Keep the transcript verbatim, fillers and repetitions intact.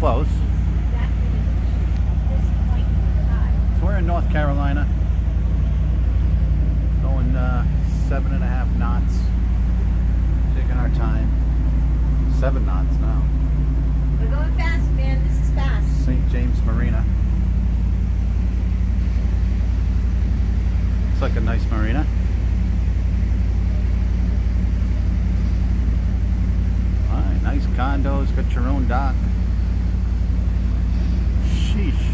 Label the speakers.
Speaker 1: close. So we're in North Carolina, going uh, seven and a half knots, taking our time. Seven knots now.
Speaker 2: We're going fast, man. This is fast.
Speaker 1: Saint James Marina. Looks like a nice marina. Alright, nice condos, got your own dock. Sheesh.